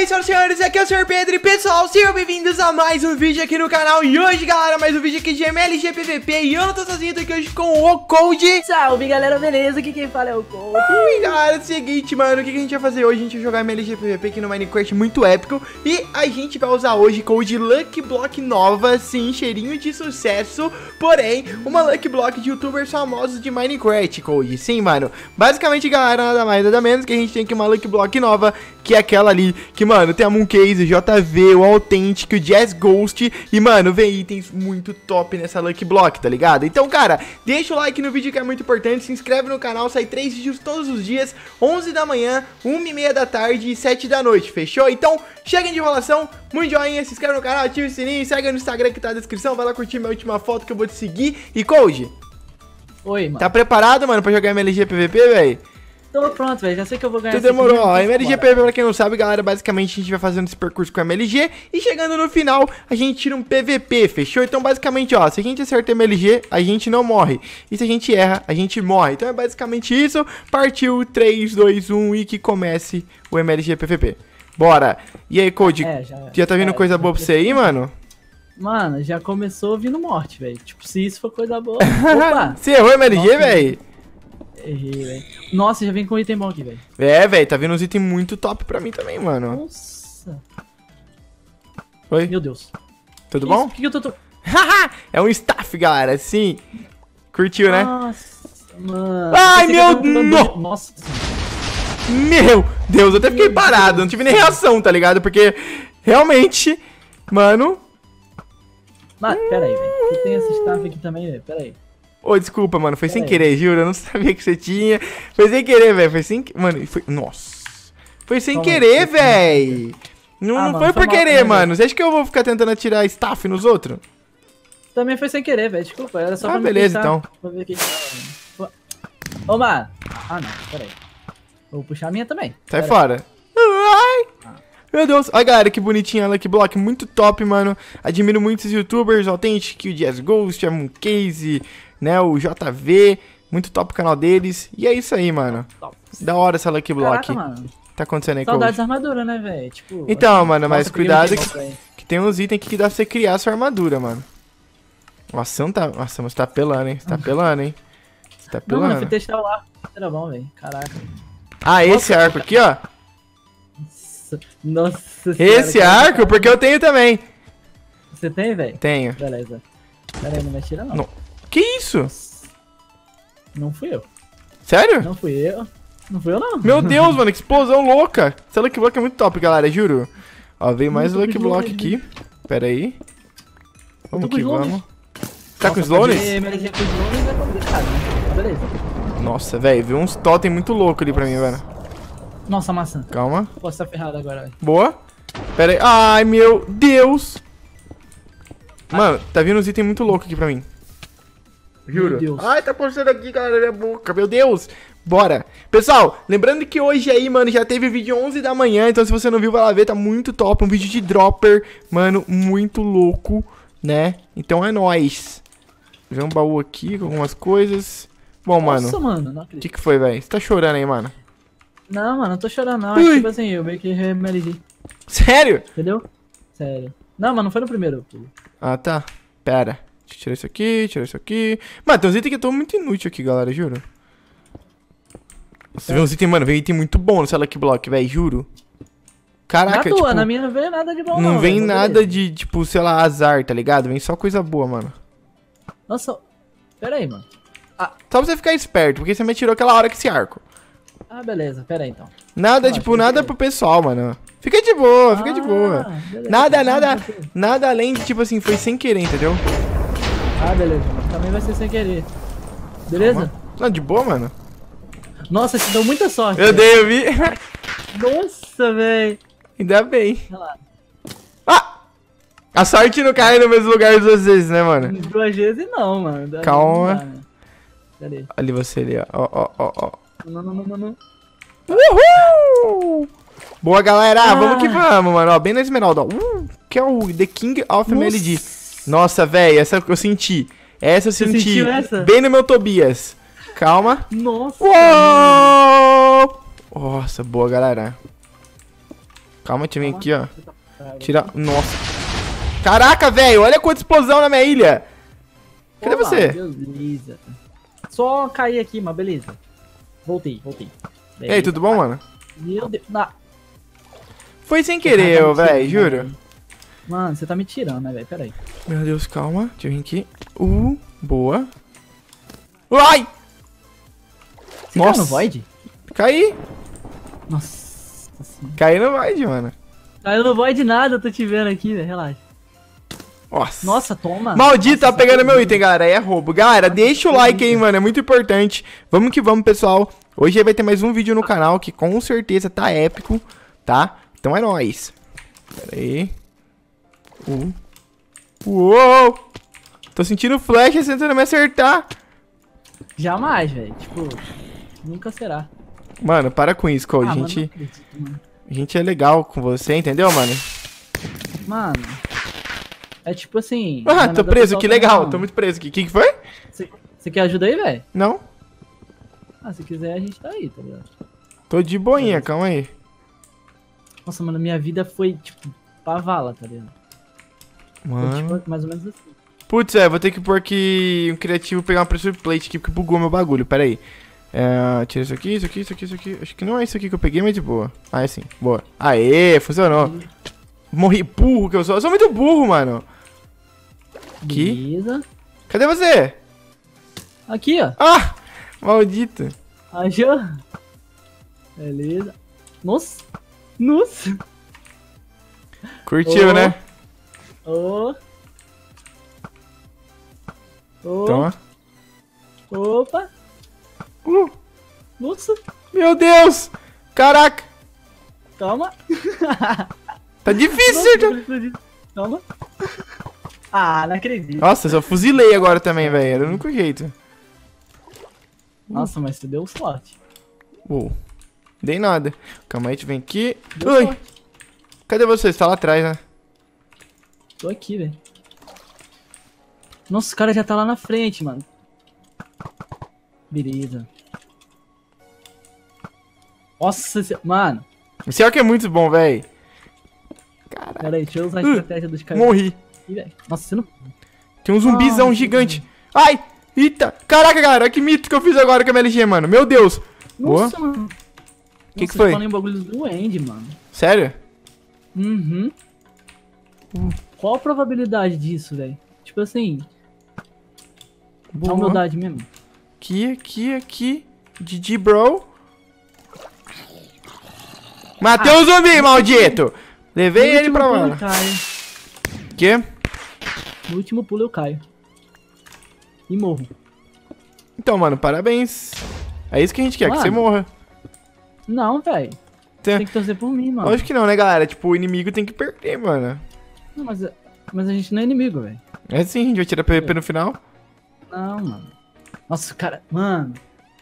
senhoras e senhores, aqui é o Sr. Pedro e pessoal, sejam bem-vindos a mais um vídeo aqui no canal. E hoje, galera, mais um vídeo aqui de MLG PVP. E eu não tô sozinho, tô aqui hoje com o Cold. Salve, galera, beleza? Aqui quem fala é o Cold. Ui, galera, é o seguinte, mano, o que a gente vai fazer hoje? A gente vai jogar MLG PVP aqui no Minecraft muito épico. E a gente vai usar hoje Cold Lucky Block nova, sim, cheirinho de sucesso. Porém, uma Lucky Block de youtubers famosos de Minecraft, Cold. Sim, mano, basicamente, galera, nada mais, nada menos que a gente tem aqui uma Lucky Block nova, que é aquela ali, que, mano, tem a Mooncase, o JV, o Authentic, o Jazz Ghost. E, mano, vem itens muito top nessa Lucky Block, tá ligado? Então, cara, deixa o like no vídeo que é muito importante. Se inscreve no canal, sai 3 vídeos todos os dias, 11 da manhã, 1h30 da tarde e 7 da noite, fechou? Então, chega de enrolação, muito joinha, se inscreve no canal, ativa o sininho, segue no Instagram que tá na descrição, vai lá curtir minha última foto que eu vou te seguir. E, Cold, Oi, mano. tá preparado, mano, pra jogar MLG PVP, velho? Tô pronto, velho. Já sei que eu vou ganhar. Tu demorou, ó. MLG PVP, pra quem não sabe, galera, basicamente a gente vai fazendo esse percurso com MLG e chegando no final, a gente tira um PVP, fechou? Então, basicamente, ó, se a gente acerta MLG, a gente não morre. E se a gente erra, a gente morre. Então é basicamente isso. Partiu, 3, 2, 1 e que comece o MLG PVP. Bora! E aí, Cold, já tá vindo coisa boa pra você aí, mano? Mano, já começou vindo morte, velho. Tipo, se isso for coisa boa. Opa! Você errou MLG, velho? Errei, velho. Nossa, já vem com item bom aqui, velho. É, velho, tá vindo uns itens muito top pra mim também, mano. Nossa. Oi? Meu Deus. Tudo bom? Por que eu tô... É um staff, galera, sim. Curtiu, né? Nossa, mano. Ai, meu Deus. Nossa. Meu Deus, eu até fiquei parado, não tive nem reação, tá ligado? Porque, realmente, mano... Mas, pera aí, velho. Tem esse staff aqui também, velho. Pera aí. Ô, desculpa, mano, foi sem querer, juro, eu não sabia que você tinha. Foi sem querer, velho, foi sem... Mano, foi... Nossa. Foi sem querer, velho. Não foi por querer, mano. Você acha que eu vou ficar tentando atirar staff nos outros? Também foi sem querer, velho. Desculpa, era só pra beleza, então. Vou ver aqui. Ô, mano. Ah, não, pera aí. Vou puxar a minha também. Sai fora. Ai. Meu Deus. Olha, galera, que bonitinha a Lucky Block. Muito top, mano. Admiro muito esses youtubers. O Authentic, o Jazz Ghost, a Mooncase, né, o JV. Muito top o canal deles. E é isso aí, mano. Top. Da hora essa Lucky Block. Caraca, mano. Tá acontecendo aí, Saudades Cold? da armadura, né, velho? Tipo, então, mano, mas nossa, cuidado que tem uns itens que dá pra você criar a sua armadura, mano. Nossa, não tá... Nossa, mas você tá apelando, hein? Você tá apelando, hein? Você tá Não, apelando. mano, eu fui testar o arco. Era bom, velho. Caraca. Ah, esse arco aqui, ó. Nossa senhora, Esse arco, porque eu tenho também. Você tem, velho? Tenho. Beleza. Pera aí, não me atira não. Que isso? Não fui eu. Sério? Não fui eu. Não fui eu, não. Meu Deus, mano, que explosão louca. Essa Lucky Block é muito top, galera, juro. Ó, veio mais Lucky Block aqui. Pera aí. Vamos que vamos. Tá com Slowness? MLG com Slowness é complicado, né? Beleza. Nossa, velho, viu uns totem muito louco ali pra mim, velho. Nossa, maçã. Calma. Posso estar ferrado agora, velho. Boa. Pera aí. Ai, meu Deus. Mano, tá vindo uns itens muito loucos aqui pra mim. Juro. Meu Deus. Ai, tá postando aqui, galera, na minha boca. Meu Deus. Bora. Pessoal, lembrando que hoje aí, mano, já teve vídeo 11 da manhã. Então se você não viu, vai lá ver. Tá muito top. Um vídeo de dropper. Mano, muito louco, né? Então é nóis. Vê um baú aqui com algumas coisas. Bom, Nossa, mano. não O acredito. que foi, velho? Você tá chorando aí, mano? Não, mano, não tô chorando, não. Acho que, tipo assim, eu meio que MLG. Sério? Entendeu? Sério. Não, mas não foi no primeiro. Ah, tá. Pera. Deixa eu tirar isso aqui, tirar isso aqui. Mano, tem uns itens que estão muito inúteis aqui, galera, juro. Você vê uns itens, mano, veio item muito bom nessa Lucky Block, velho, juro. Caraca, Na tua, tipo, na minha não veio nada de bom, não vem velho, nada beleza. de, tipo, sei lá, azar, tá ligado? Vem só coisa boa, mano. Nossa, pera aí, mano. Só pra você ficar esperto, porque você me atirou aquela hora com esse arco. Ah, beleza, pera aí, então. Nada, tipo, nada pro pessoal, mano. Fica de boa, fica de boa. Beleza. Nada além de, tipo assim, foi sem querer, entendeu? Ah, beleza. Também vai ser sem querer. Beleza? Não, de boa, mano. Nossa, te deu muita sorte. Eu dei, eu vi. Nossa, velho. Ainda bem. Olha lá. Ah! A sorte não cai no mesmo lugar duas vezes, né, mano? 2 vezes não, mano. Calma. Não dá, né? Cadê? Ali você ali, ó. Não. Uhul! Boa, galera. Vamos que vamos, mano. Ó, bem na esmeralda, ó. Que é o The King of MLG. Nossa, velho, essa eu senti. Essa eu Você senti. sentiu essa? Bem no meu Tobias. Calma. Nossa. Uou! Nossa, boa, galera. Calma, deixa eu vir aqui, ó. Tira... Nossa. Caraca, velho. Olha quanta explosão na minha ilha. Cadê você? Beleza. Só cair aqui, mas beleza. Voltei. E aí, tudo bom, mano? Meu Deus. Foi sem querer, velho, juro. Mano, você tá me tirando, né, velho? Pera aí. Meu Deus, calma. Deixa eu vir aqui. Boa. Ai! Você caiu no Void? Caí. Nossa senhora. Caí no Void, mano. Caiu no Void nada, eu tô te vendo aqui, velho. Relaxa. Nossa, toma. Maldito, tá pegando meu item, galera. Aí é roubo. Galera, deixa o like aí, mano. É muito importante. Vamos que vamos, pessoal. Hoje vai ter mais um vídeo no canal que com certeza tá épico, tá? Então é nóis. Pera aí. Uou! Tô sentindo flash tentando me acertar. Jamais, velho. Tipo, nunca será. Mano, para com isso, Cole. A gente é legal com você, entendeu, mano? Mano, é tipo assim... Tô preso, que legal. Tô muito preso aqui. O que foi? Você quer ajuda aí, velho? Não. Se quiser, a gente tá aí, tá ligado? Tô de boinha, calma aí. Nossa, mano, minha vida foi, tipo, pra vala, tá ligado? Mano... Foi, tipo, mais ou menos assim. Putz, vou ter que pôr aqui um criativo pegar uma pressure plate aqui, porque bugou meu bagulho, pera aí. Tira isso aqui. Acho que não é isso aqui que eu peguei, mas de boa. É sim, boa. Aê, funcionou. Morri, burro que eu sou. Eu sou muito burro, mano. Aqui. Beleza. Cadê você? Aqui, ó. Ah, maldito. Achou? Beleza. Nossa. Curtiu, né? Toma. Opa. Nossa. Meu Deus. Caraca. Calma. Tá difícil. Calma. Não acredito. Nossa, eu só fuzilei agora também, velho. Era o único jeito. Nossa, mas você deu sorte. Dei nada. Calma aí, tu vem aqui. Deu Ui. sorte. Cadê você? Você tá lá atrás, né? Tô aqui, velho. Nossa, o cara já tá lá na frente, mano. Beleza. Nossa, mano. Esse arco é muito bom, velho. Caralho. Pera aí, deixa eu usar a estratégia dos caras. Morri. Nossa, você não... Tem um zumbizão gigante. Ai! Eita! Caraca, galera, olha que mito que eu fiz agora com a MLG, mano. Meu Deus! Nossa, boa. Mano. Que foi? Eu falei um bagulho do End, mano. Sério? Uhum. Qual a probabilidade disso, velho? Tipo assim... Boa. A humildade mesmo. Aqui. GG, bro. Matei o zumbi, maldito! Levei ele pra lá. Que? No último pulo eu caio. E morro. Então, mano, parabéns. É isso que a gente quer, que você morra. Não, velho. Tem que torcer por mim, mano. Lógico que não, né, galera? Tipo, o inimigo tem que perder, mano. Não, mas a gente não é inimigo, velho. É sim, a gente vai tirar PVP no final. Não, mano. Nossa, cara... Mano.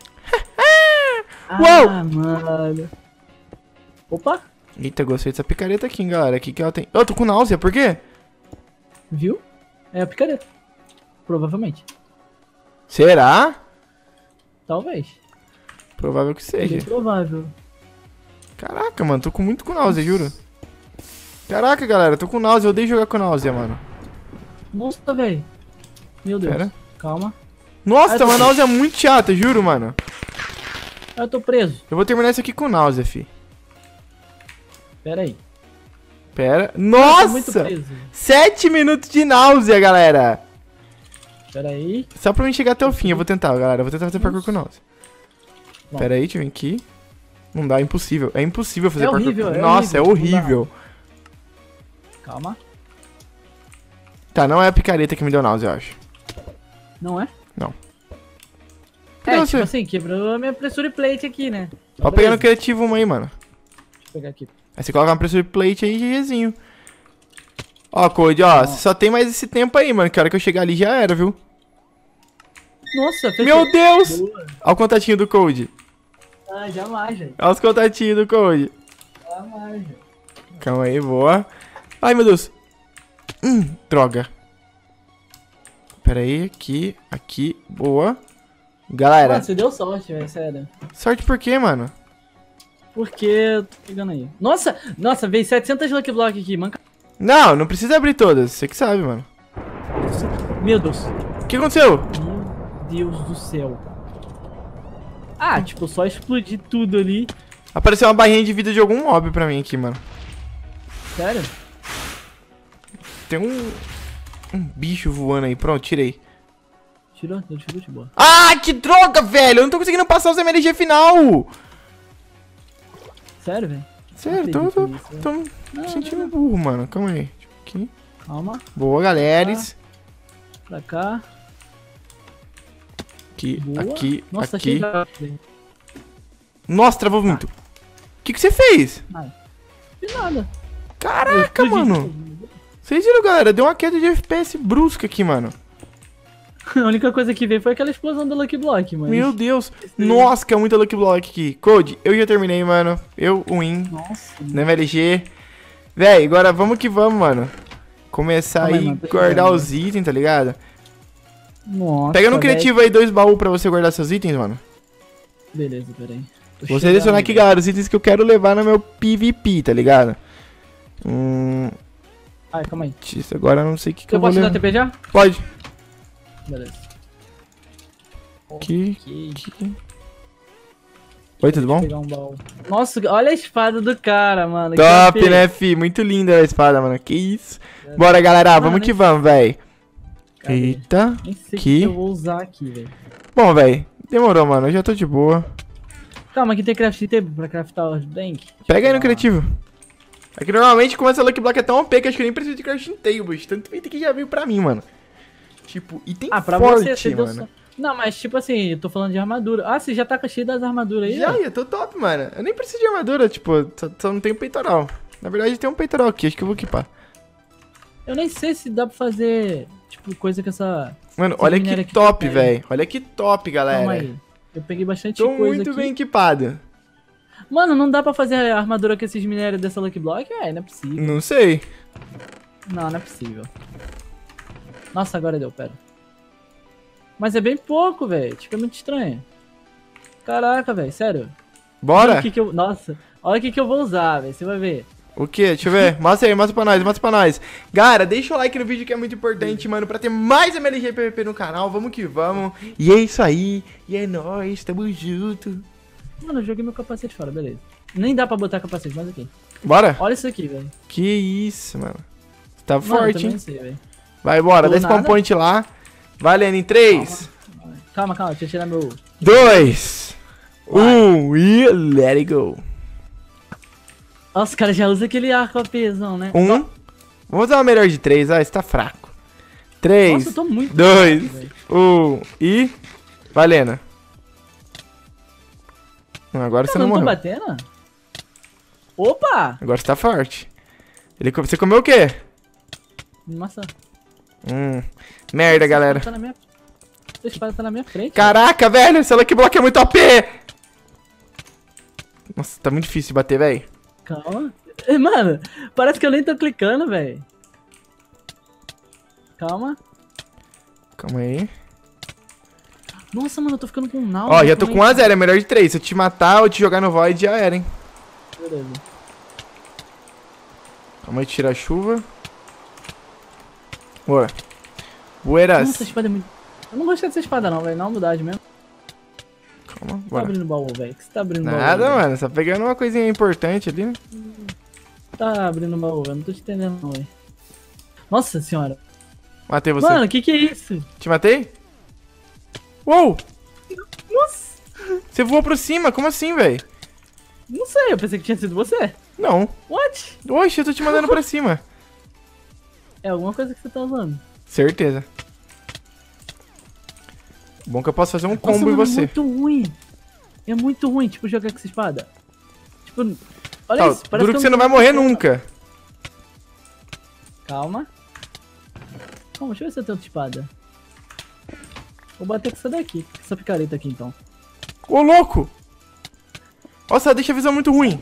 Uou! Mano. Opa. Eita, gostei dessa picareta aqui, hein, galera. O que ela tem? Eu tô com náusea, por quê? Viu? É a picareta. Provavelmente. Será? Talvez. Provável que seja. É provável. Caraca, mano, tô muito com náusea, juro. Caraca, galera, tô com náusea. Eu odeio jogar com náusea, mano. Nossa, velho. Meu Deus. Pera. Calma. Nossa, uma náusea muito chata, juro, mano. Eu tô preso. Eu vou terminar isso aqui com náusea, fi. Pera aí. Pera. Nossa! 7 minutos de náusea, galera. Pera aí. Só pra mim chegar até o fim, eu vou tentar, galera. Eu vou tentar fazer parkour com náusea. Pera aí, deixa eu vir aqui. Não dá, é impossível. É impossível fazer parkour. Horrível, Nossa, é horrível. Calma. Tá, não é a picareta que me deu náusea, eu acho. Não é? Não. Cadê você? Tipo assim, quebrou a minha pressure plate aqui, né? Ó, pegando criativo uma aí, mano. Deixa eu pegar aqui. Aí você coloca uma pressure plate aí e GGzinho. Ó, Code, ó, você só tem mais esse tempo aí, mano. Que a hora que eu chegar ali já era, viu? Nossa, fechou. Meu Deus! Boa. Olha o contatinho do Code. Jamais, velho. Olha os contatinhos do Code. Jamais, velho. Calma aí, boa. Ai, meu Deus. Droga. Pera aí, aqui, boa. Galera. Mano, você deu sorte, velho, sério. Sorte por quê, mano? Porque eu tô pegando aí. Nossa, veio 700 Lucky Block aqui, manca. Não, não precisa abrir todas. Você que sabe, mano. Meu Deus. O que aconteceu? Meu Deus do céu. Ah, tipo, só explodir tudo ali. Apareceu uma barrinha de vida de algum mob pra mim aqui, mano. Sério? Tem um bicho voando aí. Pronto, tirei. Tirou de boa. Ah, que droga, velho. Eu não tô conseguindo passar os MLG final. Sério, velho? Sério, tô me sentindo burro, mano. Calma aí. Aqui. Calma. Boa, galeres. Pra cá. Aqui, Boa. aqui, Nossa, tá aqui. cheio de gato, velho. Nossa, travou muito. O que você fez? Ai, de nada. Caraca, mano. Vocês viram, galera? Deu uma queda de FPS brusca aqui, mano. A única coisa que veio foi aquela explosão do Lucky Block, mano. Meu Deus. Nossa, que é muita Lucky Block aqui. Code, eu já terminei, mano. Eu, win. Nossa. No MLG. Véi, agora vamos que vamos, mano. Começar Calma aí, aí mano, tô guardar chegando, os itens, tá ligado? Nossa. Pega no velho. criativo aí 2 baús pra você guardar seus itens, mano. Beleza, peraí. Vou selecionar aqui, galera, os itens que eu quero levar no meu PVP, tá ligado? Ai, calma aí. Isso, agora eu não sei o que eu Eu vou posso dar levar. TP já? Pode. Beleza. Aqui, Ok. aqui. Oi, tudo bom? Pegar um baú. Nossa, olha a espada do cara, mano. que Top, OP. né, fi? Muito linda a espada, mano. Que isso. Bora, galera. Mano, Vamos que nem- vamos, véi. Cadê? Eita. Nem sei o Aqui. que eu vou usar aqui, velho. Bom, véi. Demorou, mano. Eu já tô de boa. Calma, aqui tem crafting table pra craftar os bank. Pega aí no criativo. É que normalmente, como essa Lucky Block é tão OP que acho que eu nem preciso de crafting tables. Tanto item que já veio pra mim, mano. Tipo, item Ah, pra forte, você deu mano. só... Não, mas tipo assim, eu tô falando de armadura. Ah, você já tá cheio das armaduras aí, Já, velho? eu tô top, mano. Eu nem preciso de armadura, tipo, só não tenho peitoral. Na verdade, tem um peitoral aqui, acho que eu vou equipar. Eu nem sei se dá pra fazer, tipo, coisa com essa... Mano, Esse olha minério que aqui top, que eu pego. velho. Olha que top, galera. Calma aí. Eu peguei bastante Tô coisa muito aqui. bem equipado. Mano, não dá pra fazer a armadura com esses minérios dessa Lucky Block? Não é possível. Não sei. Não é possível. Nossa, agora deu, pera. Mas é bem pouco, velho. Tipo, é muito estranho. Caraca, velho, sério. Bora? Olha o que eu... Nossa, olha o que eu vou usar, velho. Você vai ver. O que? Deixa eu ver. Mostra aí, mostra pra nós, mostra pra nós. Galera, deixa o like no vídeo que é muito importante, mano, pra ter mais MLG PVP no canal. Vamos que vamos. E é isso aí. E é nóis, tamo junto. Mano, eu joguei meu capacete fora, beleza. Nem dá pra botar capacete, mas aqui. Bora? Olha isso aqui, velho. Que isso, mano. Tá Mano, eu forte, também hein? não sei, velho. Vai, bora. Tô Dá spawn nada. point lá. Valendo em 3, Calma, deixa eu tirar meu... 2, 1 e let it go. Nossa, o cara já usa aquele arco APzão, né? 1. Vamos usar uma melhor de 3, ah, esse tá fraco. 3, Nossa, eu tô muito... 2, fraco, velho. 1 e... Valendo. Agora você Cara, não eu não tô morreu. batendo? Opa! Agora você tá forte. Você comeu o quê? Maçã. Merda, galera. Essa espada tá na minha frente. Caraca, velho, esse Lucky Block é muito OP. Nossa, tá muito difícil de bater, velho. Calma. Mano, parece que eu nem tô clicando, velho. Calma. Calma aí. Nossa, mano, eu tô ficando com um now. Ó, já tô com 1 a 0, é melhor de 3. Se eu te matar ou te jogar no void, já era, hein. Beleza. Calma aí, tira a chuva. Bora. Bueras. Nossa, a espada é muito... Eu não gostei dessa espada não, velho. Na humildade mesmo. Calma, Tá bora. abrindo baú, velho. O que você tá abrindo baú? Nada, velho? mano. Só pegando uma coisinha importante ali, né? Tá abrindo baú, velho. Não tô te entendendo não, velho. Nossa senhora. Matei você. Mano, que é isso? Te matei? Uou! Nossa. Você voou pra cima? Como assim, velho? Não sei, eu pensei que tinha sido você. Não. What? Oxe, eu tô te mandando pra cima. É alguma coisa que você tá usando. Certeza. Bom que eu posso fazer um Nossa, combo em mano, você. é muito ruim. É muito ruim, tipo, jogar com essa espada. Tipo, olha Tá, isso. parece duro que eu você não vai tô morrer jogando. nunca. Calma. Calma, deixa eu ver se eu tenho outra espada. Vou bater com essa daqui, com essa picareta aqui então. Ô, louco! Nossa, deixa a visão muito ruim.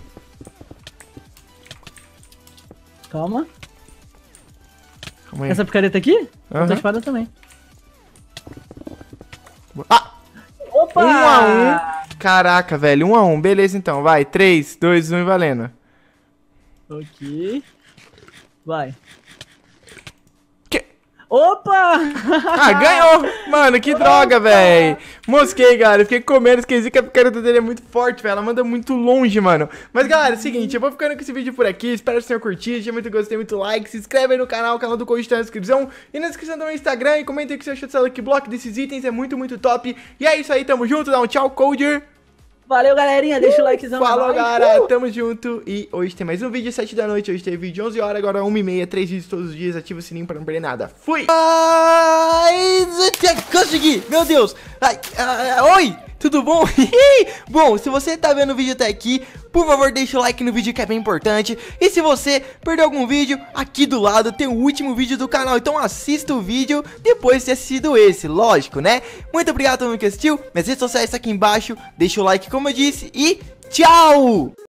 Calma. Calma aí. Essa picareta aqui? Aham. Outra espada também. Ah! Opa! 1 a 1. Caraca, velho, 1 a 1. Beleza, então, vai. 3, 2, 1 e valendo. Ok. Vai. Que... Opa! Ah, ganhou! Mano, que droga, velho. Mosquei, galera. Fiquei comendo, esqueci que a picareta dele é muito forte, velho. Ela manda muito longe, mano. Mas, galera, é o seguinte, eu vou ficando com esse vídeo por aqui. Espero que vocês tenham curtido. Tinha muito gostei, muito like. Se inscreve aí no canal, o canal do Coach tá na descrição. E na descrição do meu Instagram. E comenta aí o que você achou dessa Lucky Block, desses itens. É muito, muito top. E é isso aí, tamo junto. Dá um tchau, Coder. Valeu, galerinha. Deixa o likezão. Falou, galera. Tamo junto. E hoje tem mais um vídeo, 7 da noite. Hoje tem vídeo 11 horas, agora 1h30. 3 vídeos todos os dias. Ativa o sininho pra não perder nada. Fui! Ai, consegui! Meu Deus! Oi! Tudo bom? Bom, se você tá vendo o vídeo até aqui, por favor deixa o like no vídeo que é bem importante. E se você perdeu algum vídeo, aqui do lado tem o último vídeo do canal. Então assista o vídeo depois de ter assistido esse, lógico, né? Muito obrigado a todo mundo que assistiu. Minhas redes sociais estão aqui embaixo. Deixa o like como eu disse e tchau!